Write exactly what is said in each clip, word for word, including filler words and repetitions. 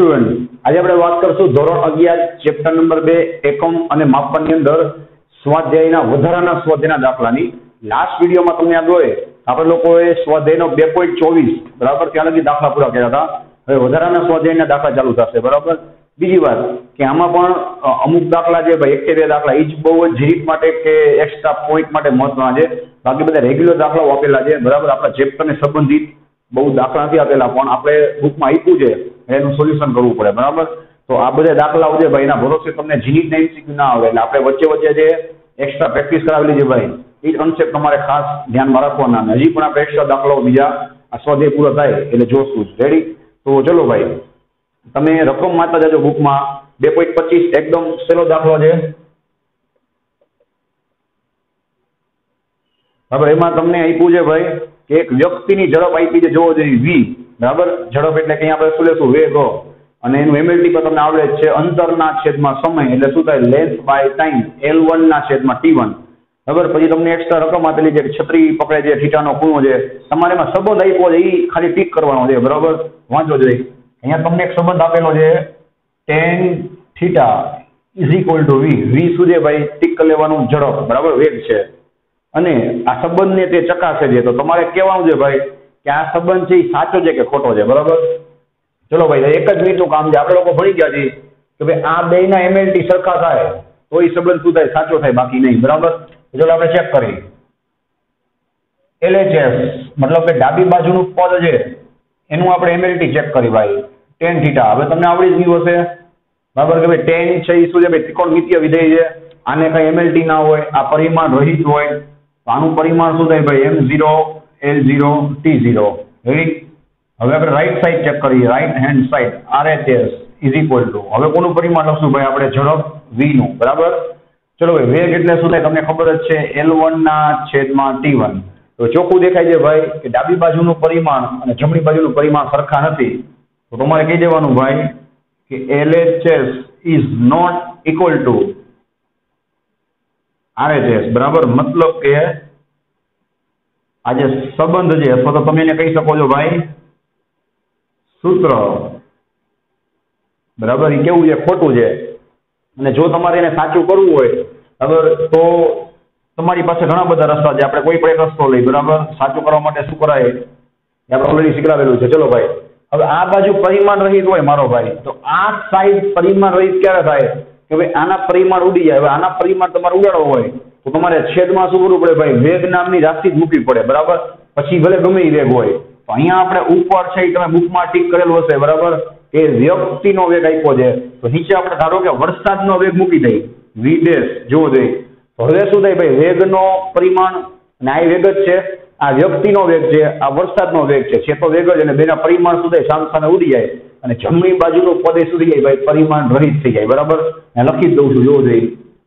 Student, આજે આપણે વાત કરશું ધોરણ અગિયાર ચેપ્ટર નંબર બે એકમ અને માપનની અંદર સ્વાધ્યાયના વધારાના સ્વાધ્યાયના દાખલાની. લાસ્ટ વિડીયોમાં તમને યાદ હોય આપણે લોકોએ સ્વાધ્યાયનો બે પોઈન્ટ ચોવીસ બરાબર ત્યાં લગી દાખલા પૂરા કર્યા હતા. હવે વધારાના સ્વાધ્યાયના દાખલા ચાલુ થશે બરાબર. બીજી વાત કે આમાં પણ અમુક દાખલા છે ભાઈ એક કે બે દાખલા એ જ બહુ જ જીરીક માટે કે એક્સ્ટ્રા પોઈન્ટ માટે મહત્વના છે. બાકી બધા રેગ્યુલર દાખલાઓ આપેલા છે બરાબર. આપણા ચેપ્ટરને સંબંધિત બહુ દાખલા નથી આપેલા પણ આપણે બુકમાં આપ્યું છે એનું સોલ્યુશન કરવું પડે બરાબર. તો આ બધા દાખલાઓ છે ભાઈ એના ભરોસે તમને જીનિટ ને એમસીક્યુ ના આવે એટલે આપણે વચ્ચે વચ્ચે જે એક્સ્ટ્રા પ્રેક્ટિસ કરાવેલી છે ભાઈ એ જ કન્સેપ્ટ તમારે ખાસ ધ્યાનમાં રાખવાના. હજી પણ આપણે એક્સ્ટ્રા દાખલાઓ બીજા આ સ્વાધ્યાય પૂરો થાય એટલે જોશું. રેડી? તો ચલો ભાઈ તમે રકમ માતા જજો બુકમાં. બે પોઈન્ટ પચીસ એકદમ સહેલો દાખલો છે બરાબર. એમાં તમને આપ્યું છે ભાઈ કે એક વ્યક્તિની ઝડપ આપી છે જોવો જોઈએ વી બરાબર. ઝડપ એટલે કે આપણે શું લેશું વેગ અને એનું એમએલટી પર તમને આવડે છે અંતરના છેદમાં સમય એટલે શું થાય length by time L one ના છેદમાં ટી વન બરાબર. પછી તમને એક્સ્ટ્રા રકમ આપેલી છે છત્રી પકડે છે થીટાનો ખૂણો છે તમારે એમાં સંબંધ આપ્યો છે એ ખાલી ટીક કરવાનો છે બરાબર. વાંચો જોઈએ અહીંયા તમને એક સંબંધ આપેલો છે tan theta is equal to V. V શું છે ભાઈ ટીક કરી લેવાનું ઝડપ બરાબર વેગ છે અને આ સંબંધને તે ચકાસે છે. તો તમારે કહેવાનું છે ભાઈ કે આ સંબંધ છે એ સાચો છે કે ખોટો છે બરાબર. ચલો ભાઈ એક જ મિનિટનું કામ છે. આપણે લોકો ભણી ગયા છીએ કે ભાઈ આ બેના એમએલટી સરખા થાય તો એ સંબંધ શું થાય સાચો થાય બાકી નહીં બરાબર. ચલો આપણે ચેક કરીએ. એલએચએસ મતલબ કે ડાબી બાજુનું પદ છે એનું આપણે એમએલટી ચેક કરી ભાઈ ટેન થીટા. હવે તમને આવડી જ ગયું હશે બરાબર કે ભાઈ ટેન છે એ શું છે ભાઈ ત્રિકોણમિતીય વિધેય છે. આને કઈ એમએલટી ના હોય આ પરિમાણ રહિત હોય તો આનું પરિમાણ શું થાય ભાઈ M zero L zero T zero. Ready? હવે આપણે રાઈટ સાઈડ ચેક કરીએ. Right hand side RHS is equal to હવે કોનું પરિમાણ લખશું ભાઈ આપણે ઝડપ વી નું બરાબર. ચલો ભાઈ વેગ એટલે શું થાય તમને ખબર જ છે એલ વન ના છેદમાં ટી વન. તો ચોખ્ખું દેખાય છે ભાઈ કે ડાબી બાજુનું પરિમાણ અને જમણી બાજુનું પરિમાણ સરખા નથી. તો તમારે કહી દેવાનું ભાઈ કે LHS is not equal to RHS બરાબર. મતલબ કે આ જે સંબંધ છે અથવા તો તમે એને કહી શકો છો ભાઈ સૂત્ર બરાબર એ કેવું છે ખોટું છે. અને જો તમારે એને સાચું કરવું હોય બરાબર તો તમારી પાસે ઘણા બધા રસ્તા છે. આપણે કોઈ પણ એક રસ્તો લઈ બરાબર. સાચું કરવા માટે શું કરાય એ આપણે ઓલરેડી શીખવાડેલું છે. ચલો ભાઈ હવે આ બાજુ પરિમાણ રહિત હોય મારો ભાઈ તો આ સાઈડ પરિમાણ રહિત ક્યારે થાય કે ભાઈ આના પરિમાણ ઉડી જાય. હવે આના પરિમાણ તમારે ઉડાડવો હોય તો તમારે છેદમાં શું કરવું પડે ભાઈ વેગ નામની રાશિ જ મૂકવી પડે બરાબર. પછી ભલે ગમે એ વેગ હોય તો અહીંયા આપણે ઉપર છે તમે બુકમાં ટીક કરેલું હશે બરાબર કે વ્યક્તિનો વેગ આપ્યો છે તો નીચે આપણે ધારો કે વરસાદનો વેગ મૂકી દઈએ વી ડેશ જોવો જોઈએ. તો હવે શું થાય ભાઈ વેગનો પરિમાણ અને આ વેગ જ છે આ વ્યક્તિનો વેગ છે આ વરસાદનો વેગ છે છે તો વેગ જ અને બેના પરિમાણ શું થાય સામ સામે ઉડી જાય અને જમણી બાજુનું પદ શું થઈ જાય ભાઈ પરિમાણ રહિત થઈ જાય બરાબર. લખી જ દઉં છું જોવો જોઈએ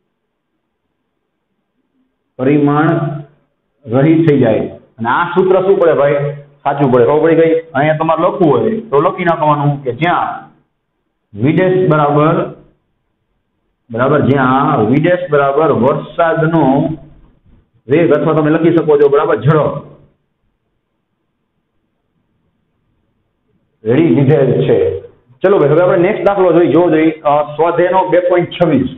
પરિમાણ રહિત થઈ જાય અને આ સૂત્ર શું પડે ભાઈ સાચું પડે. ખબર પડી ગઈ? અહીંયા તમારે લખવું હોય તો લખી નાખવાનું કે જ્યાં વિડેશ બરાબર બરાબર જ્યાં વિડેશ બરાબર વરસાદનો વેગ અથવા તમે લખી શકો છો બરાબર ઝડપ રેડી લીધેલ છે. ચલો ભાઈ હવે આપણે નેક્સ્ટ દાખલો જોઈ જોવો જોઈએ સ્વાધ્યાયનો બે પોઈન્ટ છવ્વીસ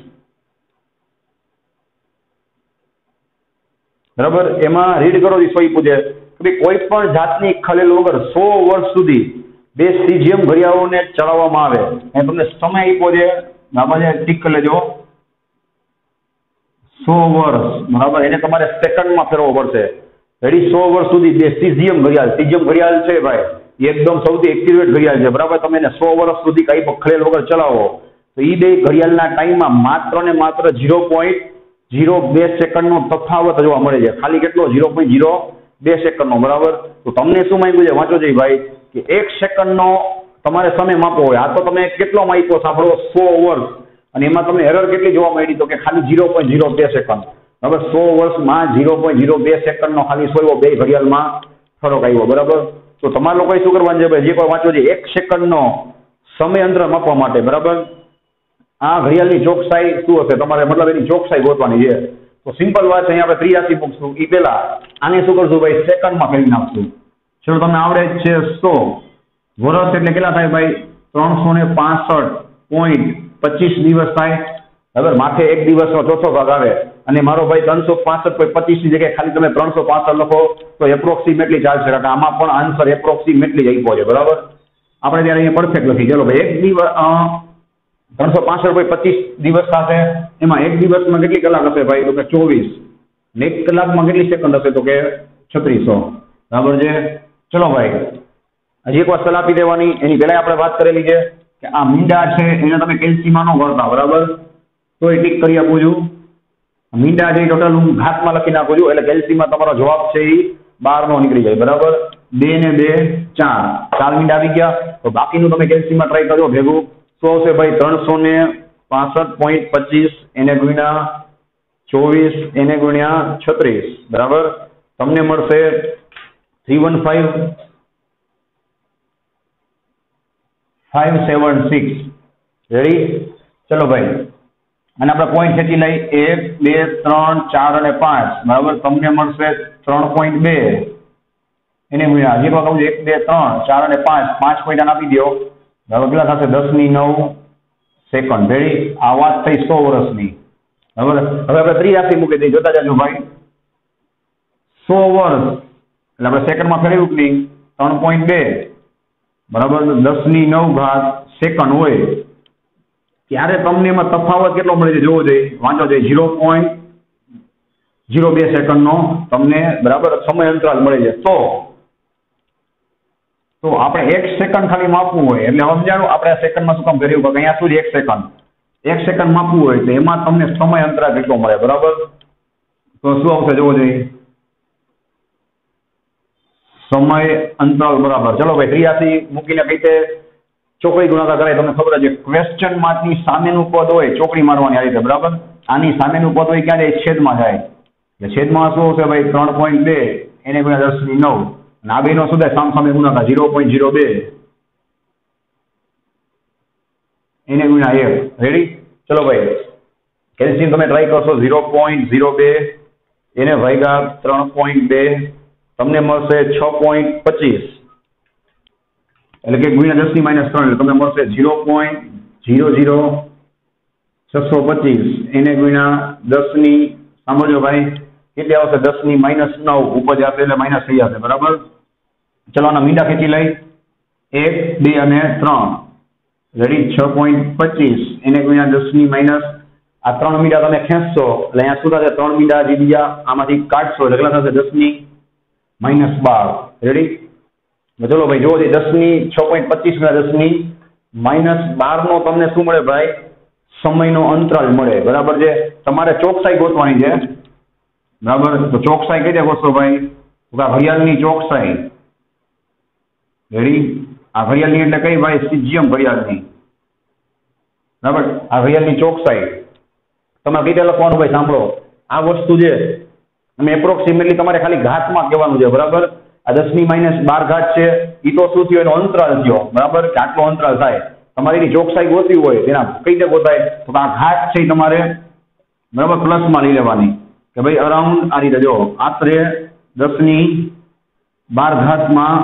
બરાબર. એમાં રીડ કરો સોઈ પૂછે કે કોઈ પણ જાતની ખલેલ વગર સો વર્ષ સુધી બે સીજીએમ ઘડિયાળોને ચલાવવામાં આવે અને તમને સમય આપ્યો છે બરાબર ટીક કરી લેજો સો વર્ષ બરાબર. એને તમારે સેકન્ડમાં ફેરવવો પડશે. રેડી? સો વર્ષ સુધી બે સીજીએમ ઘડિયાળ સીજીએમ ઘડિયાળ છે ભાઈ એકદમ સૌથી એક્યુરેટ ઘડિયાળ છે બરાબર. તમે એને સો વર્ષ સુધી કઈ પણ ખલેલ વગર ચલાવો તો એ બે ઘડિયાળના ટાઈમમાં માત્ર ને માત્ર ઝીરો પોઈન્ટ ઝીરો બે સેકન્ડનો તફાવત જોવા મળે છે. ખાલી કેટલો ઝીરો પોઈન્ટ ઝીરો બે સેકન્ડનો બરાબર. તો તમને શું માંગ્યું છે વાંચો જોઈએ ભાઈ કે એક સેકન્ડનો તમારે સમય માપવો હોય આ તો તમે કેટલો માપ્યો સાંભળો સો વર્ષ અને એમાં તમને એરર કેટલી જોવા મળી તો કે ખાલી ઝીરો પોઈન્ટ ઝીરો બે સેકન્ડ બરાબર. સો વર્ષમાં ઝીરો પોઈન્ટ ઝીરો બે સેકન્ડનો ખાલી સોયો બે ઘડિયાળમાં ફરક આવ્યો બરાબર. તો તમારા લોકોએ શું કરવાનું છે ભાઈ જે કોઈ વાંચો છે એક સેકન્ડનો સમય અંતર માપવા માટે બરાબર આ ઘડિયાળની ચોકસાઈ શું હશે તમારે મતલબ એની ચોકસાઈ ગોતવાની છે. તો સિમ્પલ વાત છે અહીંયા આપણે ત્રિયાસી મૂકશું એ પહેલા આને શું કરશું ભાઈ સેકન્ડમાં ફેરવી નાખશું. ચલો તમને આવડે છે સો વર્ષ એટલે કેટલા થાય ભાઈ ત્રણસો ને પાસઠ પોઈન્ટ પચીસ દિવસ થાય, બરાબર. માથે એક દિવસનો ચોથો ભાગ આવે અને મારો ભાઈ ત્રણસો પાસઠ પોઈન્ટ પચીસ ની જગ્યાએ ખાલી તમે ત્રણસો પાસઠ લખો તો એપ્રોક્સિમેટલી ચાલશે, કારણ કે આમાં પણ આન્સર એપ્રોક્સિમેટલી જ આપ્યો છે, બરાબર. આપણે ત્યારે અહીંયા પરફેક્ટ લખી. ચલો ભાઈ, એક દિવસ ત્રણસો પાસઠ પોઈન્ટ પચીસ દિવસ થશે, એમાં એક દિવસમાં કેટલી કલાક હશે ભાઈ? તો કે ચોવીસ. ને એક કલાકમાં કેટલી સેકન્ડ હશે? તો કે છત્રીસો, બરાબર છે. ચલો ભાઈ, હજી એક વાર સલાહ આપી દેવાની. એની પહેલા આપણે વાત કરેલી છે કે આ મીંડા છે એને તમે કેલ્સીમાં ન કરતા, બરાબર. તો એ ટીક કરી આપું છું. મીંડા જે ટોટલ હું ઘાતમાં લખી નાખું છું, એટલે કેલ્સીમાં તમારો જવાબ છે એ બાર નો નીકળી જાય, બરાબર. બે ને બે ચાર, ચાર મીંડા આવી ગયા. તો બાકીનું તમે કેલ્સીમાં ટ્રાય કરજો ભેગું. શું આવશે ભાઈ? ત્રણસો ને પાસઠ પોઈન્ટ પચીસ એને ગુણ્યા ચોવીસ એને ગુણ્યા છત્રીસ, બરાબર. તમને મળશે three one five five seven six. Ready? ચલો ભાઈ, અને આપણે પોઈન્ટ ખેંચી લઈ. એક બે ત્રણ ચાર અને પાંચ, બરાબર. તમને મળશે ત્રણ પોઈન્ટ બે એને ગુણ્યા હજી કહું એક બે ત્રણ ચાર અને પાંચ, પાંચ પોઈન્ટ આપી દો, બરાબર. કેટલા થશે? દસ ની નવ સેકન્ડ. રેડી? આ વાત થઈ સો વર્ષની, બરાબર. હવે આપણે ત્રિયાસી મૂકી દઈએ. જોતા જાજો ભાઈ, સો વર્ષ એટલે આપણે સેકન્ડમાં ફેરવ્યું કે નહીં? ત્રણ પોઈન્ટ બે, બરાબર. દસ ની નવ ઘાત સેકન્ડ હોય ત્યારે તમને એમાં તફાવત કેટલો મળે છે જોવો જોઈએ, વાંચો જોઈએ. ઝીરો પોઈન્ટ ઝીરો બે સેકન્ડનો તમને, બરાબર, સમય અંતરાલ મળે છે. તો તો આપણે એક સેકન્ડ ખાલી માપવું હોય એટલે સમજાણું આપણે આ સેકન્ડમાં શું કામ કર્યું? અહીંયા સુધી એક સેકન્ડ એક સેકન્ડ માપવું હોય તો એમાં તમને સમય અંતરાલ કેટલો મળે, બરાબર. તો શું આવશે જોવો જોઈએ, સમય અંતરાલ બરાબર. ચલો ભાઈ, ત્રિયાસી મૂકીને કઈ રીતે ચોકડી ગુણાકાર કરાય તમને ખબર છે. ક્વેશ્ચન માર્કની સામેનું પદ હોય ચોકડી મારવાની આ રીતે, બરાબર. આની સામેનું પદ હોય ક્યાં જાય? છેદમાં જાય. એટલે છેદમાં શું હશે ભાઈ? ત્રણ પોઈન્ટ બે એને ગુણ્યા દસ ની નવ, અને આ બે નો શું થાય? સામ સામે ગુણાકાર. ઝીરો પોઈન્ટ ઝીરો બે એને ગુણ્યા એક. રેડી? ચલો ભાઈ, કેલ્શિયમ તમે ટ્રાય કરશો. ઝીરો પોઈન્ટ ઝીરો બે એને ભાગ્યા ત્રણ પોઈન્ટ બે તમને મળશે છ પોઈન્ટ પચીસ, એટલે કે ગુણ્યા દસ ની માઇનસ ત્રણ, એટલે તમને મળશે ઝીરો પોઈન્ટ ઝીરો ઝીરો છસો પચીસ એને ગુણ્યા દસ ની, સાંભળજો ભાઈ, કેટલી આવશે? દસ ની માઇનસ નવ ઉપર જશે એટલે માઇનસ થઈ જશે, બરાબર. ચલો આના મીંડા ખેંચી લઈ. એક બે અને ત્રણ. રેડી? છ પોઈન્ટ પચીસ એને ગુણ્યા દસ ની માઇનસ, આ ત્રણ મીંડા તમે ખેંચશો એટલે અહીંયા શું થશે? ત્રણ મીંડા જે બીજા આમાંથી કાઢશો એટલે કેટલા થશે? દસ ની માઇનસ બાર. રેડી? ચલો ભાઈ, જોવો દસ ની છ પોઈન્ટ પચીસ ના દસ ની માઇનસ બાર નો તમને શું મળે ભાઈ? સમયનો અંતરાલ મળે, બરાબર છે. તમારે ચોકસાઈ ગોતવાની છે, બરાબર. તો ચોકસાઈ કઈ રીતે ગોતશો ભાઈ? ઘડિયાળની ચોકસાઈ. રેડી? આ ઘડિયાળની એટલે કઈ ભાઈ? સીજીએમ ઘડિયાળની, બરાબર. આ ઘડિયાળની ચોકસાઈ તમારે કઈ રીતે લખવાનું ભાઈ? સાંભળો, આ વસ્તુ છે અમે એપ્રોક્સિમેટલી તમારે ખાલી ઘાતમાં કહેવાનું છે, બરાબર. આ દસ ની માઇનસ બાર ઘાત છે એ તો શું થયો? એનો અંતરાલ થયો, બરાબર. કે આટલો અંતરાલ થાય. તમારે એની ચોકસાઈ ગોતવી હોય તેના કઈ રીતે ગોતાય? તો આ ઘાત છે તમારે, બરાબર, પ્લસમાં લઈ લેવાની કે ભાઈ અરાઉન્ડ આ રીતે. જો આશરે દસ ની બાર ઘાતમાં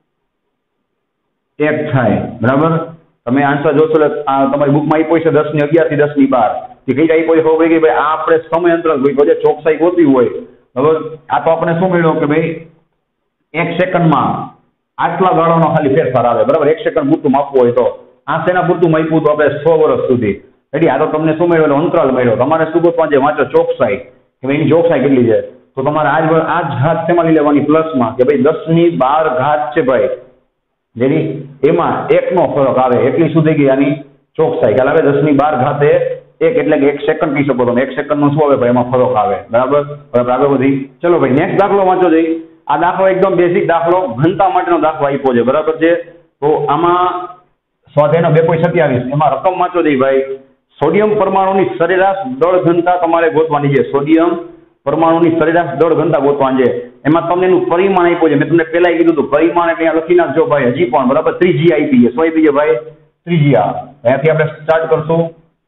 એક થાય, બરાબર. તમે આન્સર જોશો એટલે તમારી બુકમાં આપ્યો છે દસ ની અગિયાર થી દસ ની બાર. એ કઈ આપ્યો છે ખબર પડી કે ભાઈ આ આપણે સમય અંતરાલ હોય, ચોકસાઈ ગોતવી હોય, બરાબર. આ તો આપણે શું મળ્યો કે ભાઈ એક સેકન્ડમાં આટલા ગાળાનો ખાલી ફેરફાર આવે, બરાબર. એક સેકન્ડ પૂરતું માપવું હોય તો આ શેના પૂરતું માપ્યું તો આપણે સો વર્ષ સુધી. એટલે આ તો તમને શું મળ્યો? એટલે અંતરાલ મળ્યો. તમારે શું ગોતવા છે? વાંચો ચોકસાઈ, કે ભાઈ એની ચોકસાઈ કેટલી છે. તો તમારે આજ આ જ ઘાત શેમાં લઈ લેવાની? પ્લસમાં, કે ભાઈ દસ ની બાર ઘાત છે ભાઈ, જેની એમાં એક નો ફરક આવે એટલી શું થઈ ગઈ આની ચોકસાઈ. ખ્યાલ આવે? દસ ની બાર ઘાતે એક એટલે કે એક સેકન્ડ કહી શકો તમે. એક સેકન્ડમાં શું આવે ભાઈ? એમાં ફરક આવે, બરાબર. હવે આગળ વધી. ચલો ભાઈ, નેક્સ્ટ દાખલો વાંચો જઈ. આ દાખલો એકદમ બેઝિક દાખલો, ઘનતા માટેનો દાખલો આપ્યો છે, બરાબર છે. તો આમાં સ્વાધ્યાયનો બે પોઈન્ટ સત્યાવીસ એમાં રકમ વાંચો જઈ ભાઈ. સોડિયમ પરમાણુની સરેરાશ દળ ઘનતા તમારે ગોતવાની છે. સોડિયમ પરમાણુની સરેરાશ દળ ઘનતા ગોતવાની છે. એમાં તમને એનું પરિમાણ આપ્યું છે. મેં તમને પહેલા કીધું હતું પરિમાણ એટલે અહીંયા લખી નાખજો ભાઈ. હજી પણ, બરાબર. ત્રીજી આપી છે. શું આપી છે ભાઈ? ત્રીજી. અહીંયાથી આપણે સ્ટાર્ટ કરશું,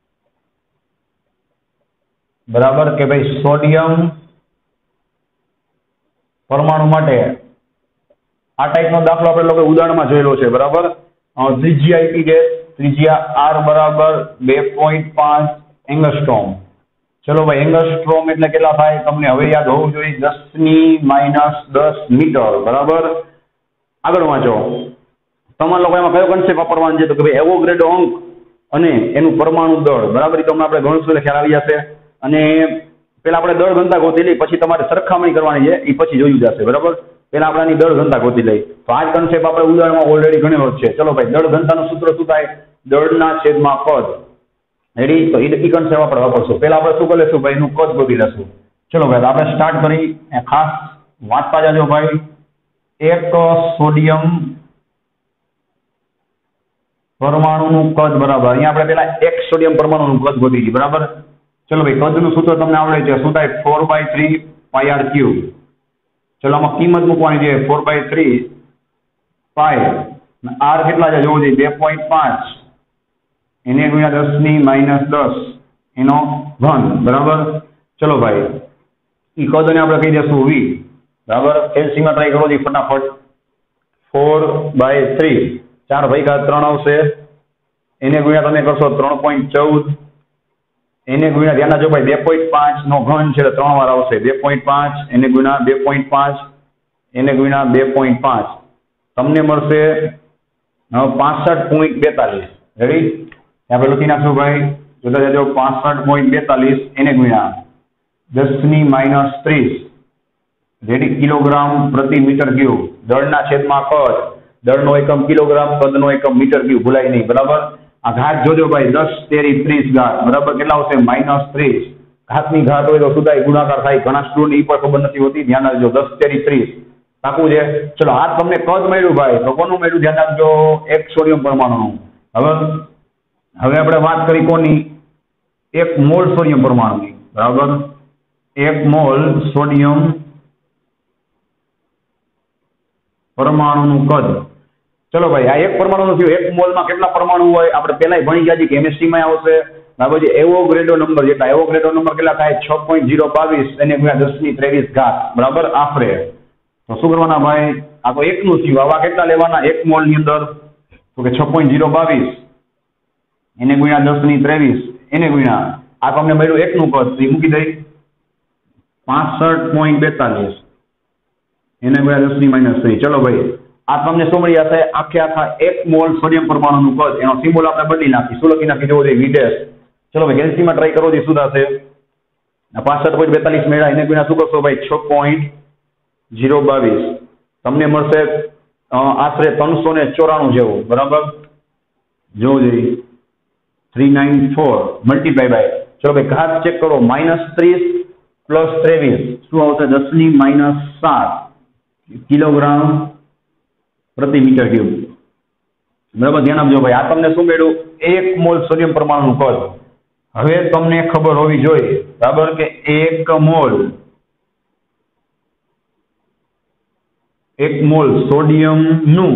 બરાબર. કે ભાઈ સોડિયમ પરમાણુ માટે આ ટાઈપનો દાખલો આપણે લોકો ઉદાહરણમાં જોયેલો છે, બરાબર. ત્રિજ્યા આપી છે, ત્રિજ્યા આર બરાબર બે પોઈન્ટ પાંચ એંગસ્ટ્રોમ. ચલો ભાઈ, એંગસ્ટ્રોમ એટલે કેટલા થાય તમને હવે યાદ હોવું જોઈએ, દસ ની માઇનસ દસ મીટર. બરાબર, આગળ વાંચો. તમારા લોકો એમાં કયો કન્સેપ્ટ વાપરવાનો છે તો કે ભાઈ એવોગ્રેડો અંક અને એનું પરમાણુ દળ. બરાબર, તમને આપણે ગણશું એટલે ખ્યાલ આવી જશે. અને પેલા આપણે દળ ઘનતા ગોતી લઈ, પછી તમારે સરખામણી કરવાની છે એ પછી જોયું જશે. બરાબર, પેલા આપણે આની દળ ઘનતા ગોતી લઈ. તો આ જ કન્સેપ્ટ આપણે ઉદાહરણમાં ઓલરેડી ઘણેલો છે. ચલો ભાઈ, દળ ઘનતાનું સૂત્ર શું થાય? દળના છેદમાં કદ. રેડી? તો એ કન્સેપ્ટ આપણે વાપરશું. પેલા આપણે શું કરી લેશું ભાઈ? એનું કદ ગોતી લેશું. ચલો ભાઈ, આપણે સ્ટાર્ટ કરી. ખાસ વાંચતા જાજો ભાઈ. એક સોડિયમ પરમાણુનું કદ બરાબર, અહીંયા આપણે પેલા એક સોડિયમ પરમાણુનું કદ ગોતી લીધું. બરાબર, ચલો ભાઈ, કદનું સૂત્ર તમને આવડે છે. શું થાય? Four by three pi r cube. ચલો આમાં કિંમત મૂકવાની છે four by three pi. R કેટલા છે જોવું જોઈએ? બે પોઈન્ટ પાંચ. એને ગુણ્યા દસ ની માઇનસ દસ એનો ઘન. બરાબર, ચલો ભાઈ, એ કદને આપણે કહી દઈશું વી. બરાબર, એલસીમાં ટ્રાય કરો જી ફટાફટ. ફોર બાય થ્રી, ચાર ભાગ્યા ત્રણ આવશે. એને ગુણ્યા તમે કરશો ત્રણ પોઈન્ટ ચૌદ. એને ગુણ્યા ધ્યાન રાખજો ભાઈ, બે પોઈન્ટ પાંચ નો ઘન છે ત્રણ વાર આવશે. બે પોઈન્ટ પાંચ એને ગુણ્યા બે પોઈન્ટ પાંચ એને ગુણ્યા બે પોઈન્ટ પાંચ તમને મળશે પાસઠ પોઈન્ટ બેતાલીસ. રેડી? આપણે લખી નાખશું ભાઈ, જોતા જજો. પાસઠ પોઈન્ટ બેતાલીસ એને ગુણ્યા દસ ની માઇનસ ત્રીસ. રેડી? કિલોગ્રામ પ્રતિ મીટર ક્યુબ. દળના છેદમાં કદ. દળનો એકમ કિલોગ્રામ, કદનો એકમ મીટર ક્યુબ. ભૂલાય નહીં. બરાબર, આ ઘાત જોજો ભાઈ, દસ તેરી ત્રીસ ઘાત. બરાબર, કેટલા આવશે? માઇનસ ત્રીસ. ઘાતની ઘાત હોય તો શું થાય? ગુણાકાર થાય. ઘણા સ્ટુડન્ટ એ પણ ખબર નથી હોતી, ધ્યાન રાખજો. દસ તેરી ત્રીસ પાકું છે. ચલો, આ તમને કદ મળ્યું ભાઈ, તો કોનું મળ્યું? ધ્યાન રાખજો, એક સોડિયમ પરમાણુનું. હવે હવે આપણે વાત કરી કોની? એક મોલ સોડિયમ પરમાણુની. બરાબર, એક મોલ સોડિયમ પરમાણુનું કદ. ચલો ભાઈ, આ એક પરમાણુ થયું. એક મોલમાં કેટલા પરમાણુ હોય? આપણે પહેલા ભણી ગયા છીએ, કેમિસ્ટ્રીમાં આવશે. બરાબર છે, એવોગ્રેડો નંબર જેટલા. એવોગ્રેડો નંબર કેટલા થાય? છ પોઈન્ટ ઝીરો બાવીસ એને ગુણ્યા દસ ની ત્રેવીસ ઘાત. બરાબર, આફરે. તો શું કરવાના ભાઈ? આ તો એકનું થયું. આવા કેટલા લેવાના એક મોલ ની અંદર? તો કે છ પોઈન્ટ ઝીરો બાવીસ એને ગુણ્યા દસ ની ત્રેવીસ એને ગુણ્યા આ તમને મળ્યું એકનું કદ, એ મૂકી દઈ પાસઠ પોઈન્ટ બેતાલીસ એને ગુણ્યા દસ ની માઇનસ ત્રીસ. ચલો ભાઈ, આ તમને શું મળી જશે? આખે આખા એક મોલ સોડિયમ પરમાણુનું કદ. એનો સિમ્બોલ આપણે બદલી નાખી. શું લખી નાખી? જોવો જોઈએ, વીડેસ. ચલો ભાઈ, કેલ્સીમાં ટ્રાય કરો જે શું થશે? પાસઠ પોઈન્ટ બેતાલીસ મેળા એને ગુણ્યા શું કરશો ભાઈ? છ પોઈન્ટ ઝીરો બાવીસ તમને મળશે આશરે ત્રણસો ને ચોરાણું જેવું. બરાબર, જોવું જોઈએ, three nine four multiply by. ચલો ભાઈ, ઘાત ચેક કરો. માઇનસ ત્રીસ પ્લસ ત્રેવીસ શું આવશે? દસ ની માઇનસ સાત કિલોગ્રામ પ્રતિ મીટર ક્યુબ. બરાબર, ધ્યાન આપજો ભાઈ. આ તમને શું મળ્યું? એક મોલ સોડિયમ પરમાણુનું કદ. હવે તમને ખબર હોવી જોઈએ, બરાબર, કે એક મોલ એક મોલ સોડિયમ નું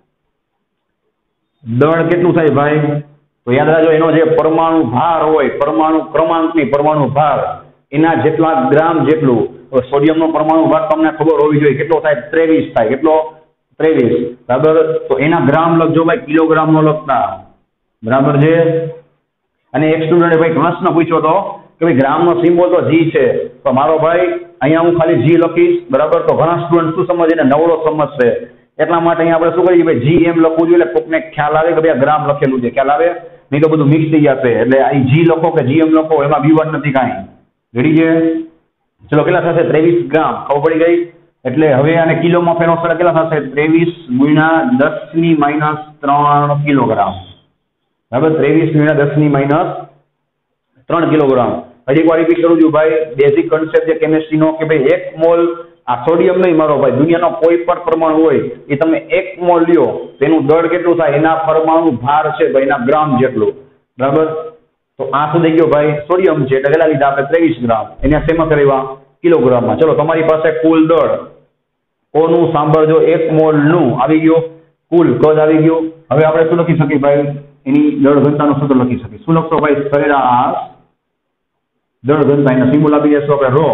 દળ કેટલું થાય ભાઈ? તો યાદ રાખજો, એનો જે પરમાણુ ભાર હોય, પરમાણુ ક્રમાંક ની પરમાણુ ભાર, એના જેટલા ગ્રામ જેટલું. સોડિયમ નો પરમાણુ ભાર તમને ખબર હોવી જોઈએ કેટલો થાય? ત્રેવીસ થાય. કેટલો? ત્રેવીસ. બરાબર, તો એના ગ્રામ લખજો ભાઈ, કિલોગ્રામ નો લખતા. બરાબર છે. અને એક સ્ટુડન્ટે ભાઈ પ્રશ્ન પૂછ્યો હતો કે ભાઈ ગ્રામનો સિમ્બોલ તો જી છે, તો મારો ભાઈ અહીંયા હું ખાલી જી લખીશ. બરાબર, તો ઘણા સ્ટુડન્ટ શું સમજે? એને નવરો સમજશે. એટલા માટે અહીંયા આપણે શું કરીએ ભાઈ? જી એમ લખવું જોઈએ, એટલે કોકને ખ્યાલ આવે કે ભાઈ આ ગ્રામ લખેલું છે. ખ્યાલ આવે? નહીં તો બધું મિક્સ થઈ જશે. એટલે અહીં જી લખો કે જી એમ લખો, એમાં વિવાદ નથી કાંઈ. રેડી છે? ચલો, કેટલા થશે? ત્રેવીસ ગ્રામ. ખબર પડી ગઈ? એટલે હવે આને કિલોમાં ફેરવશો કેટલા થશે? ત્રેવીસ ગુણ્યા દસ ની માઇનસ ત્રણ કિલોગ્રામ. બરાબર, ત્રેવીસ ગુણ્યા દસ ની માઇનસ ત્રણ કિલોગ્રામ. હજી એક વાર રિપીટ કરું છું ભાઈ, બેઝિક કન્સેપ્ટ છે કેમિસ્ટ્રીનો કે ભાઈ એક મોલ, આ સોડિયમ નહીં મારો ભાઈ, દુનિયાનો કોઈ પણ પરમાણુ હોય એ તમે એક મોલ લ્યો તો એનું દળ કેટલું થાય? એના પરમાણુ ભાર છે ભાઈ, એના ગ્રામ જેટલું. બરાબર, તો આ શું થઈ ગયો ભાઈ? સોડિયમ છે, એટલે કેટલા લીધા આપણે? ત્રેવીસ ગ્રામ. એને શેમાં કરવા? કિલોગ્રામમાં. ચલો, તમારી પાસે કુલ દળ કોનું સાંભળજો? એક મોલ નું આવી ગયો, કુલ કદ આવી ગયો. હવે આપણે શું લખી શકીએ ભાઈ? એની દળ ઘનતાનું સૂત્ર લખી શકીએ. શું લખશો ભાઈ? સરેરાશ દળ ઘનતા. એના સિમ્બોલ આપી દેશો આપણે રો.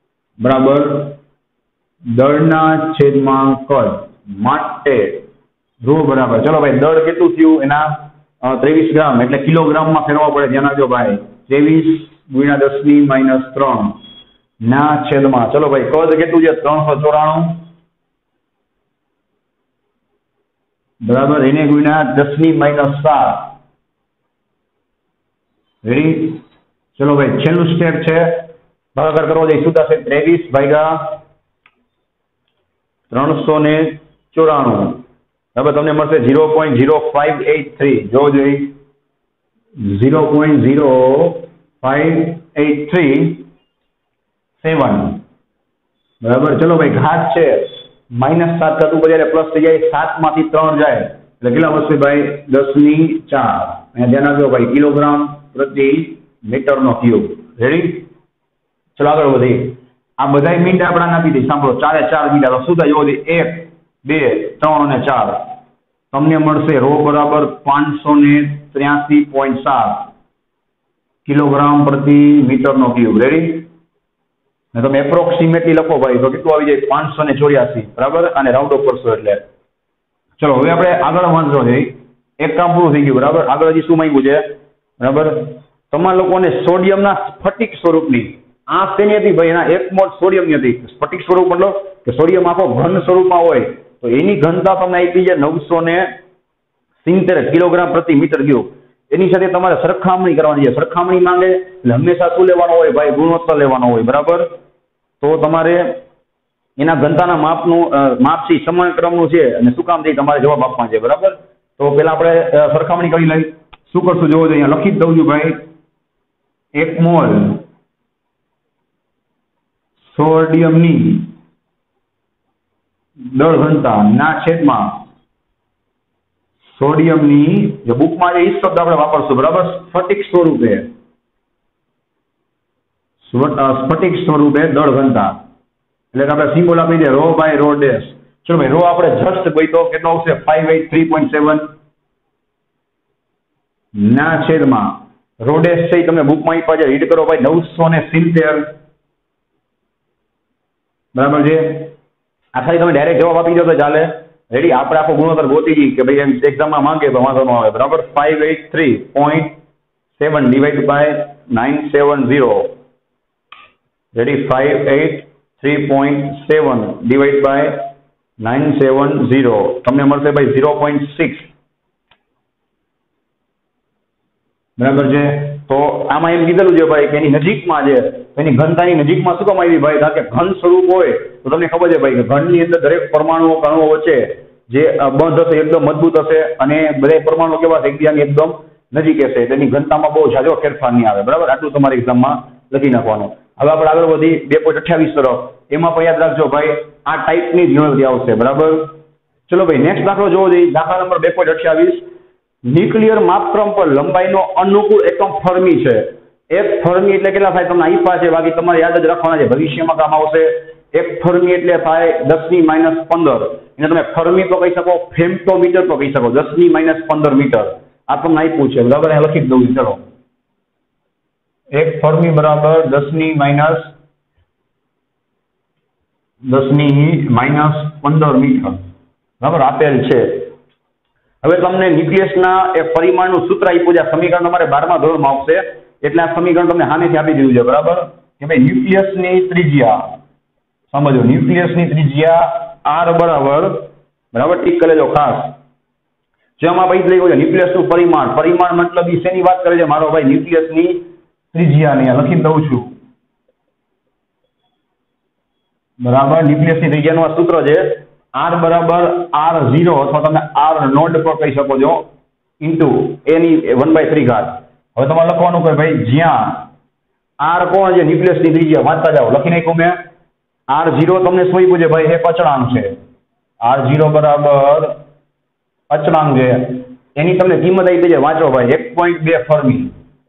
બરાબર, દળના છેદમાં કદ માટે રો બરાબર. ચલો ભાઈ દળ કેટલું થયું એના ત્રેવીસ ગ્રામ એટલે કિલોગ્રામમાં ફેરવવા પડે. ધ્યાન આપજો ભાઈ. ત્રેવીસ ગુણ્યા દસ ની માઇનસ ત્રણ ના છેદમાં. ચલો ભાઈ કદ કેટલું છે? ત્રણસો ચોરાણું બરાબર એને ગુણ્યા દસ ની માઇનસ સાત. રેડી? ચલો ભાઈ છેલ્લું સ્ટેપ છે ભાગાકાર કરવો જોઈએ. શું થશે? ત્રેવીસ ભાગ્યા ત્રણસો ને ચોરાણું બરાબર તમને મળશે zero point zero five eight three. જોવો જોઈએ zero point zero five eight three seven બરાબર. ચલો ભાઈ ઘાત છે માઇનસ સાત થતું પછી પ્લસ થઈ જાય. સાત માંથી ત્રણ જાય એટલે કેટલા વધશે ભાઈ? દસ ની ચાર. અહીંયા ધ્યાન આપજો ભાઈ કિલોગ્રામ પ્રતિ મીટર નો ક્યુબ. રેડી? ચલો આગળ વધી. આ બધા મીંડા આપણા આપી દઈએ. સાંભળો ચારે ચાર મીંડા શું થાય? જોવો એક બે ત્રણ અને ચાર. તમને મળશે રો બરાબર પાંચસો ને ત્ર્યાસી પોઈન્ટ સાત કિલોગ્રામ પ્રતિ મીટર નો ક્યુબ. રેડી? ને તમે એપ્રોક્સિમેટલી લખો ભાઈ તો કેટલું આવી જાય? પાંચસો ને ચોર્યાસી બરાબર. અને રાઉન્ડ ઓફ કરશો એટલે. ચલો હવે આપણે આગળ વાંચો છે. એક કામ પૂરું થઈ ગયું બરાબર. આગળ હજી શું માંગ્યું છે બરાબર? તમારા લોકોને સોડિયમના સ્ફટિક સ્વરૂપની આ શેની હતી ભાઈ? એના એક મોટ સોડિયમની હતી. સ્ફટિક સ્વરૂપ મતલબ કે સોડિયમ આખો ઘન સ્વરૂપમાં હોય તો એની ઘનતા તમને આપી છે નવસો ને સિત્તેર કિલોગ્રામ પ્રતિ મીટર ક્યુબ. એની સાથે તમારે સરખામણી કરવાની છે. સરખામણી માંગે એટલે હંમેશા શું લેવાનો હોય ભાઈ? ગુણોત્તર લેવાનો હોય બરાબર. તો તમારે એના ઘનતાના માપનું માપ છે સમાન ક્રમનું છે અને શું કામ છે તમારે જવાબ આપવાનો છે બરાબર. તો પેલા આપણે સરખામણી કરી લઈ. શું કરશું? જોવો જોઈએ અહીંયા લખી જ દઉં છું ભાઈ. એક મોલ સોડિયમની દળ ઘનતા ના છેદમાં સોડિયમની જે બુકમાં જે શબ્દ આપણે વાપરશું બરાબર સ્ફટિક સ્વરૂપે સ્ફટિક સ્વરૂપે દળ ઘનતા એટલે આપણે સિમ્બોલ આપી દે રો બાય રો ડેશ. ચલો ભાઈ રો આપણે જસ્ટ ભાઈ તો કેટલો આવશે? Five eight three point seven ના છેદમાં રો ડેશ છે તમે બુકમાં આપ્યા છે રીડ કરો ભાઈ નવસો ને સિત્તેર બરાબર છે. આ ખાલી તમે ડાયરેક્ટ જવાબ આપી દો તો ચાલે. રેડી? આપણે આખો ગુણોત્તર ગોતી જઈએ કે ભાઈ એમ એક્ઝામમાં માંગે તો વાંધો ન આવે બરાબર. Five eight three point seven divide by nine seven zero. Ready? Five eight three point seven divide by nine seven zero તમને મળશે ભાઈ ઝીરો પોઈન્ટ સિક્સ બરાબર છે. તો આમાં એમ કીધેલું છે ભાઈ કે એની નજીકમાં છે એની ઘનતાની નજીકમાં શું કામ આવી ભાઈ? કારણ કે ઘન સ્વરૂપ હોય તો તમને ખબર છે ભાઈ કે ઘનની અંદર દરેક પરમાણુઓ કણુઓ વચ્ચે જે બંધ હશે એકદમ મજબૂત હશે અને બધા પરમાણુ કેવા છે એકબીજાની એકદમ નજીક હશે. તેની ઘનતામાં બહુ ઝાઝો ફેરફાર નહીં આવે બરાબર. આટલું તમારી એક્ઝામમાં લખી નાખવાનું. હવે આપણે આગળ વધી બે પોઈન્ટ અઠ્યાવીસ તરફ. એમાં પણ યાદ રાખજો ભાઈ આ ટાઈપની જ ગણતરી આવશે બરાબર. ચલો ભાઈ નેક્સ્ટ દાખલો જોવો જોઈએ. દાખલા નંબર બે પોઈન્ટ અઠ્યાવીસ. ન્યુક્લિયર માપક્રમ પર લંબાઈનો અનુકૂળ એકમ ફર્મી છે. એક ફર્મી એટલે કેટલા થાય તમને આપ્યા છે બાકી તમારે યાદ જ રાખવાના છે ભવિષ્યમાં કામ આવશે. એક ફર્મી એટલે થાય દસ ની માઇનસ પંદર. એને તમે ફર્મી તો કહી શકો ફેમ્ટોમીટર તો કહી શકો. દસ ની માઇનસ પંદર મીટર આ તમને આપ્યું છે બરાબર. અહીંયા લખી જ દઉં છું. ચલો એક ફર્મી બરાબર દસ ની માઇનસ દસ ની માઇનસ પંદર મીટર બરાબર આપેલ છે. હવે તમને ન્યુક્લિયસના એક પરિમાણનું સૂત્ર આપ્યું છે. આ સમીકરણ તમારે બારમા ધોરણમાં આવશે એટલે આ સમીકરણ તમને સામેથી આપી દીધું છે બરાબર. કે ભાઈ ન્યુક્લિયસની ત્રિજ્યા સમજો. ન્યુક્લિયસની ત્રિજ્યા આર બરાબર બરાબર ઠીક કરી લેજો ખાસ. જેમાં ભાઈ લઈ ગયો ન્યુક્લિયસનું પરિમાણ. પરિમાણ મતલબ એ શેની વાત કરે છે મારો ભાઈ? ન્યુક્લિયસની ત્રિજ્યાની લખી દઉં છું બરાબર. ન્યુક્લિયસની ત્રિજ્યાનું આ સૂત્ર છે આર બરાબર આર ઝીરો અથવા તમે આર નોટ પર કહી શકો છો ઇન્ટુ એની વન બાય થ્રી ઘાત. હવે તમારે લખવાનું કે ભાઈ જ્યાં આર કોણ છે? ન્યુક્લિયસની ત્રિજ્યા. વાંચતા જાઓ. લખી નાખ્યું મેં. આર ઝીરો તમને શું પૂછે ભાઈ? એક અચળાંક છે. આર ઝીરો બરાબર અચળાંક છે. એની તમને કિંમત આપી છે વાંચો ભાઈ એક પોઈન્ટ બે ફર્મી.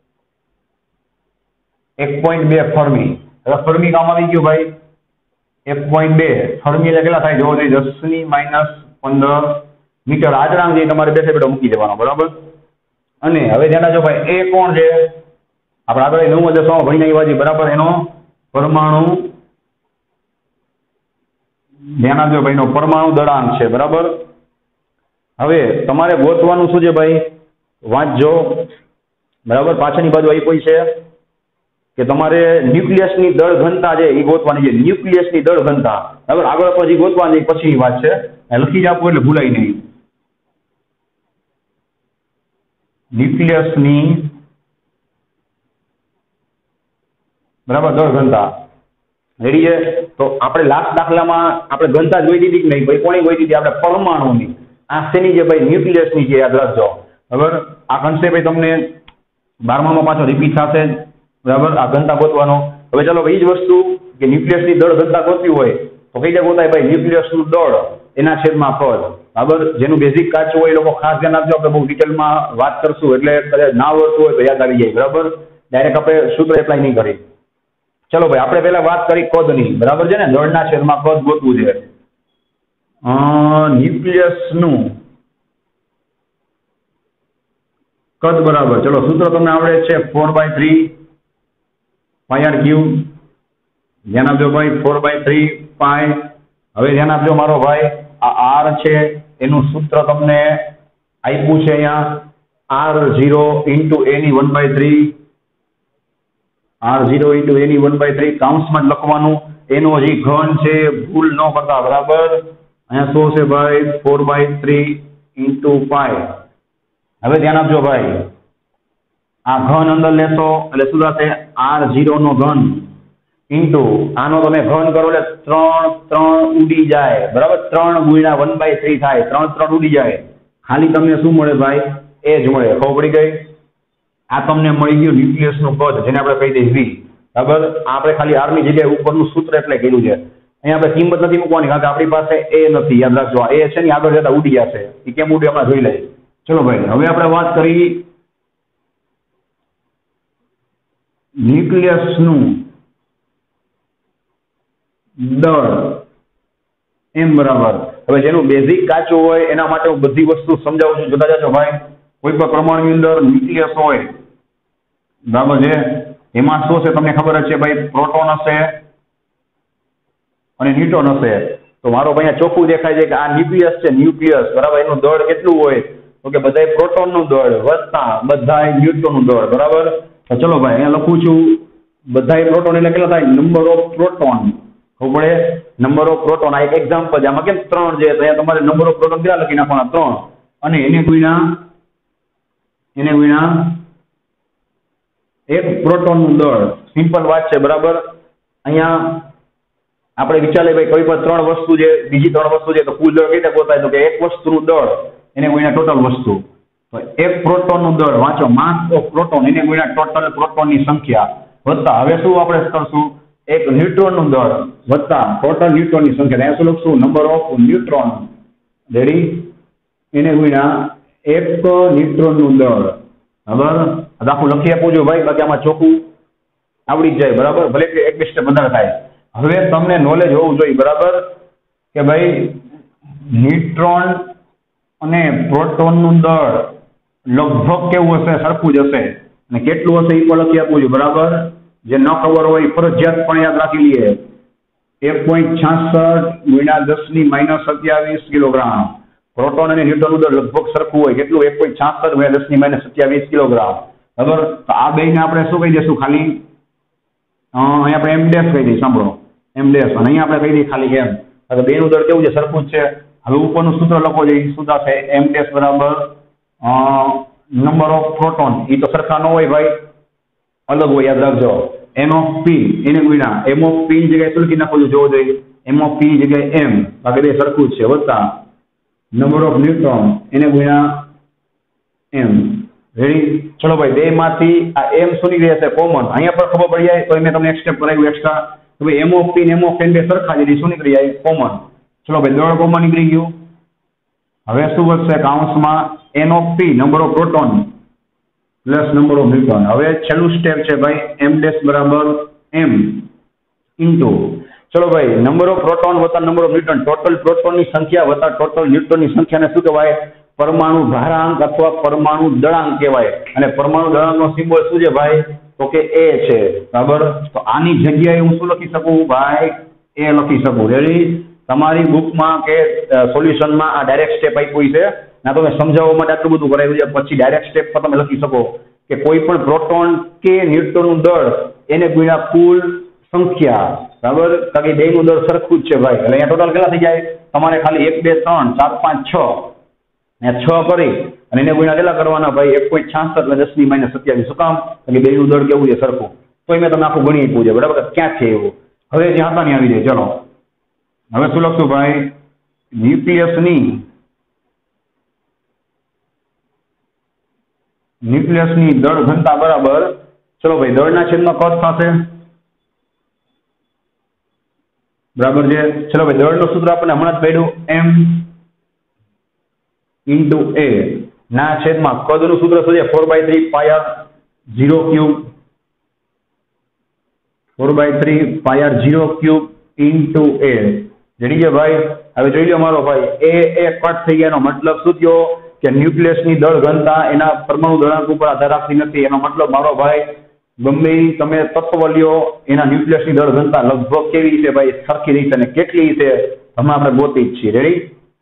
એક પોઈન્ટ બે ફર્મી. હવે ફર્મી કામ આવી ગયું ભાઈ. એક પોઈન્ટ બે ફર્મી એટલે કેટલા થાય? જોવો જોઈએ દસ ની માઇનસ પંદર મીટર. આચળાંક છે તમારે બેઠે બેઠો મૂકી દેવાનો બરાબર. અને હવે ધ્યાન રાખજો ભાઈ એ કોણ છે? આપણે આગળ નવ દસમાં ભણીને આવ્યા છીએ બરાબર. એનો પરમાણુ ધ્યાન આપજો ભાઈ નો પરમાણુ દળાંક છે બરાબર. હવે તમારે ગોતવાનું શું છે ભાઈ, વાંચજો બરાબર. પાછળની બાજુ આપ્યું છે કે તમારે ન્યુક્લિયસની દળ ઘનતા છે એ ગોતવાની છે, ન્યુક્લિયસની દળ ઘનતા બરાબર. આગળ પછી ગોતવાની પછીની વાત છે, લખી જ આપો એટલે ભૂલાય નહીં. ન્યુક્લિયસની બરાબર દળ ઘનતા રેડી છે. તો આપણે લાસ્ટ દાખલામાં આપણે ઘનતા જોઈ દીધી કે નહીં ભાઈ, કોની જોઈ દીધી આપણે, પરમાણુની. આ શેની છે ભાઈ, ન્યુક્લિયસની છે, યાદ રાખજો બરાબર. આ કન્સેપ્ટ તમને બારમામાં પાછો રિપીટ થશે બરાબર, આ ઘનતા ગોતવાનો. હવે ચાલો ભાઈ એ જ વસ્તુ કે ન્યુક્લિયસની દળ ઘનતા ગોતવી હોય તો કઈ જગ્યા ગોતાય ભાઈ, ન્યુક્લિયસનું દળ એના છેદમાં પદ બરાબર. જેનું બેઝિક કાચું હોય એ લોકો ખાસ ધ્યાન આપજો, આપણે બહુ ડિટેલમાં વાત કરશું એટલે કદાચ ના આવડતું હોય તો યાદ આવી જાય બરાબર. ડાયરેક્ટ આપણે સૂત્ર એપ્લાય નહીં કરી. ચલો ભાઈ આપણે પહેલા વાત કરી કદની બરાબર છે ને, દળના છેદમાં કદ ગોતવું છે. ન્યુક્લિયસનું કદ બરાબર, ચલો સૂત્ર તમને આવડે છે four by three pi r cube. ધ્યાન આપજો ભાઈ, ફોર બાય થ્રી પાય. હવે ધ્યાન આપજો મારો ભાઈ, આ આર છે એનું સૂત્ર તમને આપ્યું છે અહીંયા, આર ઝીરો ઇન્ટુ એની one by three, r zero into એની વન બાય થ્રી કાઉન્સમાં જ લખવાનું. એનો હજી ઘન છે, ભૂલ ન કરતા બરાબર. અહીંયા શું છે ભાઈ, four by three into pi. હવે ધ્યાન આપજો ભાઈ, આ ઘન અંદર લેશો એટલે શું થશે, આર ઝીરો નો ઘન ઇન્ટુ આનો તમે ઘન કરો એટલે ત્રણ ત્રણ ઉડી જાય બરાબર. ત્રણ ગુણ્યા વન બાય થ્રી થાય, ત્રણ ત્રણ ઉડી જાય. ખાલી તમને શું મળે ભાઈ, એ જ મળે. ખબર પડી ગઈ? આ તમને મળી ગયું ન્યુક્લિયસનું કદ, જેને આપણે કહી દઈએ વી બરાબર. આપણે ખાલી આર ની જગ્યાએ ઉપરનું સૂત્ર એટલે કર્યું છે. અહીંયા આપણે કિંમત નથી મૂકવાની કારણ કે આપણી પાસે એ નથી, યાદ રાખજો. એ છે ને આગળ જતા ઉડી જશે, એ કેમ ઉડી આપણે જોઈ લઈએ. ચલો ભાઈ હવે આપણે વાત કરી ન્યુક્લિયસનું દળ એમ બરાબર. હવે જેનું બેઝિક કાચું હોય એના માટે હું બધી વસ્તુ સમજાવું છું, જોતા જજો ભાઈ. કોઈ પણ પરમાણુની અંદર ન્યુક્લિયસ હોય બરાબર છે, એમાં શું છે તમને ખબર જ છે ભાઈ, પ્રોટોન હશે અને ન્યુટ્રોન હશે. તો મારો ભાઈ ચોખ્ખું દેખાય છે કે આ ન્યુક્લિયસ છે, ન્યુક્લિયસ બરાબર. એનું દળ કેટલું હોય તો કે બધાય પ્રોટોનનું દળ વત્તા બધાય ન્યુટ્રોનનું દળ બરાબર. તો ચલો ભાઈ અહીંયા લખું છું, બધાય પ્રોટોન એટલે કેટલા થાય, નંબર ઓફ પ્રોટોન. ખબર પડે, નંબર ઓફ પ્રોટોન. આ એક એક્ઝામ્પલ છે, આમાં કેમ ત્રણ છે તો અહીંયા તમારે નંબર ઓફ પ્રોટોન કેટલા લખી નાખવાના, ત્રણ. અને એને ગુણ્યા એને ગુણ્યા એક પ્રોટોનનું દળ. સિમ્પલ વાત છે બરાબર. અહીંયા આપણે વિચારીએ ભાઈ કોઈ પણ ત્રણ વસ્તુ છે, બીજી ત્રણ વસ્તુ છે તો કુલ દળ કઈ રીતે ગોતાય, તો કે એક વસ્તુનું દળ એને ગુણ્યા ટોટલ વસ્તુ. તો એક પ્રોટોનનું દળ વાંચો, માસ ઓફ પ્રોટોન એને ગુણ્યા ટોટલ પ્રોટોનની સંખ્યા વત્તા. હવે શું આપણે કરશું, એક ન્યુટ્રોનનું દળ વત્તા ટોટલ ન્યુટ્રોનની સંખ્યા. અહીંયા શું લખશું, નંબર ઓફ ન્યુટ્રોન રેડી એને ગુણ્યા એક ન્યુટ્રોનનું દળ બરાબર. આખું લખી આપવું જોઈએ ભાઈ, બાકી આમાં ચોખ્ખું આવડી જ જાય બરાબર, ભલે કે એક બે સ્ટેપ વધારે થાય. હવે તમને નોલેજ હોવું જોઈએ બરાબર કે ભાઈ ન્યુટ્રોન અને પ્રોટોનનું દળ લગભગ કેવું હશે, સરખું જ હશે. અને કેટલું હશે એ પણ લખી આપવું જોઈએ બરાબર. જે ન ખબર હોય ફરજિયાત પણ યાદ રાખી લઈએ, એક પોઈન્ટ છાસઠ ગુણ્યા દસ ની માઇનસ સત્યાવીસ કિલોગ્રામ. પ્રોટોન અને ન્યુટ્રોનનું દળ લગભગ સરખું હોય, કેટલું, એક પોઈન્ટ છાસઠ ગુણ્યા દસ ની માઇનસ સત્યાવીસ કિલોગ્રામ બરાબર. તો આ બેને આપણે શું કહી દઈશું, ખાલી અહીંયા આપણે એમ ડેશ કહી દઈએ, સાંભળો એમ ડેશ. અને અહીંયા આપણે કહી દઈએ ખાલી એમ. બે નું દળ કેવું છે, સરખું જ છે. હવે ઉપરનું સૂત્ર લખો જોઈએ, શું થશે, એમ ડેશ બરાબર નંબર ઓફ પ્રોટોન. એ તો સરખા ન હોય ભાઈ, અલગ હોય, યાદ રાખજો. એમ ઓફ પી એને ગુણ્યા એમ ઓફ પી ની જગ્યાએ શું લખી નાખવું જોવો જોઈએ, એમ ઓફ પી ની જગ્યાએ એમ, બાકી બે સરખું જ છે, વત્તા નંબર ઓફ ન્યુટ્રોન એને ગુણ્યા એમ. રેડી. ચલો ભાઈ બે માંથી આ એમ શું નીકળી જશે, કોમન. અહીંયા પર ખબર પડી જાય તો મેં તમને એક સ્ટેપ કરાવ્યું એક્સ્ટ્રા. હવે એમ ઓફ પી ને એમ ઓફ એન બે સરખા છે, શું નીકળી જાય, કોમન. ચલો ભાઈ દળ કોમન નીકળી ગયું. હવે શું વધશે, કાઉન્સમાં N of P number of proton plus number of neutron. હવે છેલ્લું સ્ટેપ છે ભાઈ એમ ડેશ બરાબર એમ ઇન્ટુ, ચલો ભાઈ નંબર ઓફ પ્રોટોન વત્તા નંબર ઓફ ન્યુટ્રોન, ટોટલ પ્રોટોનની સંખ્યા વત્તા ટોટલ ન્યુટ્રોનની સંખ્યાને શું કહેવાય, પરમાણુ ભારાંક અથવા પરમાણુ દળાંક કહેવાય. અને પરમાણુ દળાંકનો સિમ્બોલ શું છે ભાઈ, તો કે એ છે બરાબર. તો આની જગ્યાએ હું શું લખી શકું ભાઈ, એ લખી શકું. રેડી. તમારી બુકમાં કે સોલ્યુશનમાં આ ડાયરેક્ટ સ્ટેપ આપ્યું છે, ના તમે સમજાવવા માટે આટલું બધું કરાવ્યું છે, પછી ડાયરેક્ટ સ્ટેપ પર તમે લખી શકો કે કોઈ પણ પ્રોટોન કે ન્યુટ્રોનનું દળ એને ગુણ્યા કુલ સંખ્યા, બરાબર? કારણ કે બેનું દળ સરખું જ છે ભાઈ, એટલે અહીંયા ટોટલ કેટલા થઈ જાય? તમારે ખાલી એક બે ત્રણ ચાર પાંચ છ ને છ કરી અને એને ગુણ્યા કેટલા કરવાના ભાઈ? એક પોઈન્ટ છાસઠ એટલે દસ ની માઇનસ સત્યાવીસ. શું કામ? કારણ કે બેનું દળ કેવું છે? સરખું. તો મેં તમને આખું ગણી આપ્યું છે, બરાબર? ક્યાં છે એવું? હવે જ્યાં હતા નહીં આવી જાય. ચલો હવે શું લખશું ભાઈ? ન્યુક્લિયસની ન્યુક્લિયસની દળ ઘનતા બરાબર, ચલો ભાઈ, દળના છેદમાં કદ થશે, બરાબર છે? ચલો ભાઈ, દળનું સૂત્ર આપણને હમણાં જ પડ્યું, એમ ઇન્ટુ એ ના છેદમાં કદનું સૂત્ર શું છે? Four by three pi r zero cube, four by three pi r zero cube into A. જડી છે ભાઈ? હવે જોઈ લો મારો ભાઈ, એ એ કટ થઈ ગયાનો મતલબ શું થયો? કે ન્યુક્લિયસની દળ ઘનતા એના પરમાણુ દળાંક ઉપર આધાર રાખતી નથી. એનો મતલબ મારો ભાઈ, ગમે તમે તત્વ લ્યો એના ન્યુક્લિયસની દળ ઘનતા લગભગ કેવી છે ભાઈ? સરખી રહી છે. અને કેટલી છે હમણાં આપણે ગોતી જ છીએ. રેડી?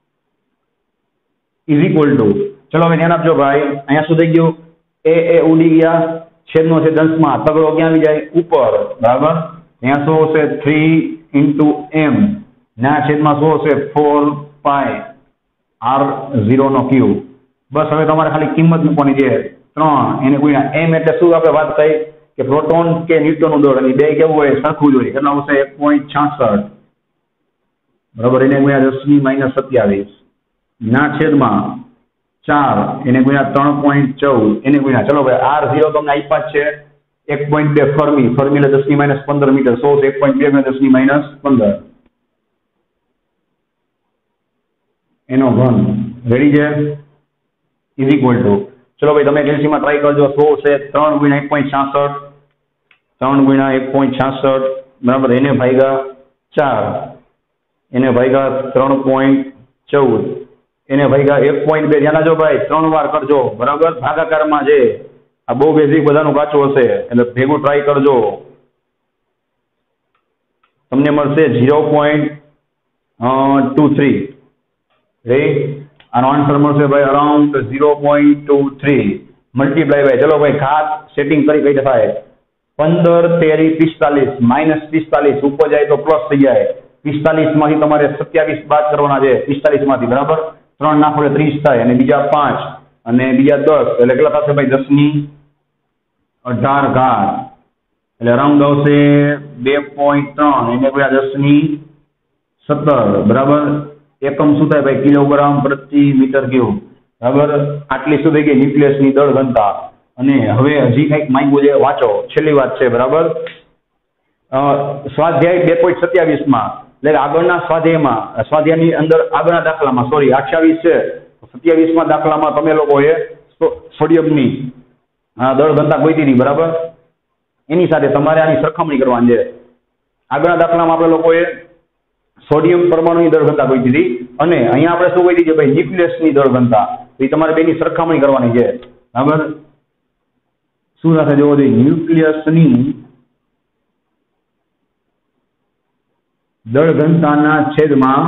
ઇઝ ઇક્વલ ટુ, ચલો હવે ધ્યાન આપજો ભાઈ, અહીંયા શું થઈ ગયું? એ એ ઉડી ગયા, છેદનો છેદ અંશમાં, તગડો ક્યાં આવી જાય? ઉપર, બરાબર? અહીંયા શું હશે? થ્રી ઇન્ટુ એમ ના છેદમાં શું હશે? ફોર પાય આર ઝીરો નો ક્યુ. બસ હવે તમારે ખાલી કિંમત મૂકવાની છે, ત્રણ એને ગુણ્યા એમ એટલે શું આપણે વાત થઈ કે પ્રોટોન કે ન્યુટ્રોનનું દળ, અને બે કેવું હોય? સરખું જ હોય. કેટલા આવશે? એક પોઈન્ટ છાસઠ, બરાબર? એને ગુણ્યા દસ ની માઇનસ સત્યાવીસ ના છેદમાં ચાર એને ગુણ્યા ત્રણ પોઈન્ટ ચૌદ એને ગુણ્યા, ચલો ભાઈ, આર ઝીરો તમને આપ્યા જ છે, એક પોઈન્ટ બે ફર્મી, ફર્મી એટલે દસ ની માઇનસ પંદર મીટર, સો એક પોઈન્ટ બે દસ ની માઇનસ પંદર એનો ઘન. રેડી છે? ઇઝ ઇક્વલ ટુ, ચલો ભાઈ તમે કેલ્સીમાં ટ્રાય કરજો, સો છે ત્રણ ગુણ્યા એક પોઈન્ટ છાસઠ, ત્રણ ગુણ્યા એક પોઈન્ટ છાસઠ, બરાબર? એને ભાગ્યા ચાર, એને ભાગ્યા ત્રણ પોઈન્ટ ચૌદ, એને ભાગ્યા એક પોઈન્ટ બે. ધ્યાન રાખજો ભાઈ, ત્રણ વાર કરજો, બરાબર? ભાગાકારમાં છે, આ બહુ બેઝિક બધાનું કાચું હશે એટલે ભેગું ટ્રાય કરજો. તમને મળશે zero point two three. Ready? આનો આન્સર મળશે ભાઈ around zero point two three multiply by, ચલો ભાઈ ઘાત સેટિંગ કરી કઈ થાય? પંદર તેરી પિસ્તાલીસ માઇનસ પિસ્તાલીસ, ઉપર જાય તો પ્લસ થઈ જાય. પિસ્તાલીસ માંથી તમારે સત્યાવીસ બાદ કરવાના છે, પિસ્તાલીસ માંથી, બરાબર? ત્રણ નાખો એટલે ત્રીસ થાય, અને બીજા પાંચ અને બીજા દસ એટલે કેટલા થશે ભાઈ? દસ ની અઢાર ઘાત એટલે અરાઉન્ડ આવશે બે પોઈન્ટ ત્રણ, એને બધા દસ ની સત્તર, બરાબર? એકમ શું થાય ભાઈ? કિલોગ્રામ પ્રતિ મીટર ક્યુબ, બરાબર? આટલી શું થઈ ગઈ? ન્યુક્લિયસની દળ ઘનતા. અને હવે હજી કંઈક માંગ્યું છે, વાંચો, છેલ્લી વાત છે, બરાબર? સ્વાધ્યાય બે પોઈન્ટ સત્યાવીસ માં એટલે આગળના સ્વાધ્યાયમાં, સ્વાધ્યાયની અંદર આગળના દાખલામાં, સોરી અઠ્યાવીસ છે, સત્યાવીસ માં દાખલામાં તમે લોકોએ સોડિયમની દળ ઘનતા ગોતી હતી, બરાબર? એની સાથે તમારે આની સરખામણી કરવાની છે. આગળના દાખલામાં આપણે લોકોએ સોડિયમ પરમાણુની દળ ઘનતા ગોતી હતી, અને અહીંયા આપણે શું ગોતી છે ભાઈ? ન્યુક્લિયસની દળ ઘનતા. એ તમારે બેની સરખામણી કરવાની છે, બરાબર? શું સાથે જોવો જોઈએ? ન્યુક્લિયસની દળ ઘનતાના છેદમાં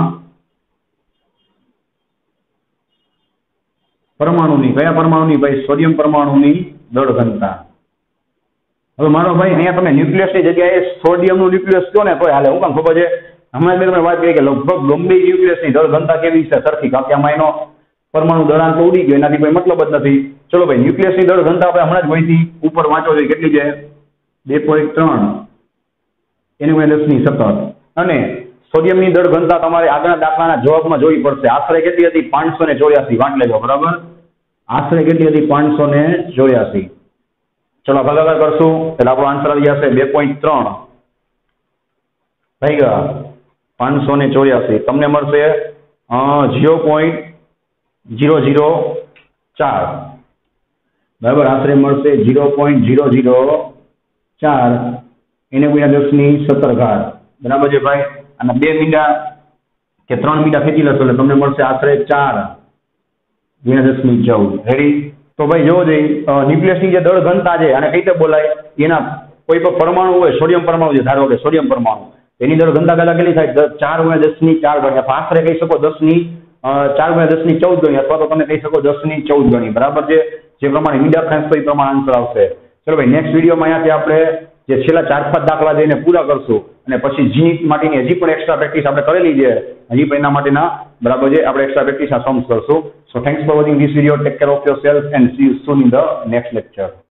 પરમાણુની, કયા પરમાણુની ભાઈ? સોડિયમ પરમાણુની દળ ઘનતા. હવે મારો ભાઈ અહીંયા તમે ન્યુક્લિયસની જગ્યાએ સોડિયમનું ન્યુક્લિયસ કહો ને તોય હાલે. હું કામ ખબર છે? હમણાં મેં તમને વાત કરી કે લગભગ ગમે ન્યુક્લિયસની દળ ઘનતા કેવી છે? સરખી. કારણ કે આમાં એનો પરમાણુ દળાંક ઉડી ગયો, એનાથી કોઈ મતલબ જ નથી. ચલો ભાઈ, ન્યુક્લિયસની દળ ઘનતા આપણે હમણાં જ ગોતી, ઉપર વાંચો જોઈએ કેટલી છે? બે પોઈન્ટ ત્રણ એને દસ ની સત્તર. અને સોડિયમની દળ ઘનતા તમારે આગળના દાખલાના જવાબમાં જોવી પડશે. આશરે કેટલી હતી? પાંચસો ને ચોર્યાસી. વાંચ લેજો, બરાબર? આશરે કેટલી હતી? પાંચસો ને ચોર્યાસી. ચલો ભાગાકાર કરશું એટલે આપણો આન્સર આવી જશે બે પોઈન્ટ ત્રણ ભાગ્યા પાંચસો ને ચોર્યાસી. તમને મળશે ઝીરો પોઈન્ટ ઝીરો ઝીરો ચાર, બરાબર? આશરે મળશે ઝીરો પોઈન્ટ ઝીરો ઝીરો ચાર એને ગુણ્યા દસ ની સત્તર ઘાત, બરાબર છે ભાઈ? અને બે મીંડા કે ત્રણ મીંડા ખેંચી લેશો એટલે તમને મળશે આશરે ચાર ગુણ્યા દસ ની ચૌદ. રેડી? તો ભાઈ જોવો જોઈએ, ન્યુક્લિયસની જે દળ ઘનતા છે અને કઈ રીતે બોલાય? એના કોઈ પણ પરમાણુ હોય, સોડિયમ પરમાણુ છે, ધારો કે સોડિયમ પરમાણુ, એની દળ ઘનતા પહેલા કેટલી થાય? ચાર ગુણ્યા દસ ની ચાર ગણ્યા, આશરે કહી શકો દસ ની ચાર ગુણ્યા દસની ચૌદ ગણી અથવા તો તમે કહી શકો દસની ચૌદ ગણી, બરાબર છે? જે પ્રમાણે મિડ અક્ષાંશ તો એ પ્રમાણે આન્સર આવશે. ચલો ભાઈ, નેક્સ્ટ વિડીયોમાં અહીંયાથી આપણે જે છેલ્લા ચાર પાંચ દાખલા જઈને પૂરા કરશું અને પછી જીનીટ માટેની હજી પણ એક્સ્ટ્રા પ્રેક્ટિસ આપણે કરેલી છે, હજી પણ એના માટેના બરાબર છે આપણે એક્સ્ટ્રા પ્રેક્ટિસના સમ્સ કરશું. So thanks for watching this video. Take care of yourself and see you soon in the next lecture.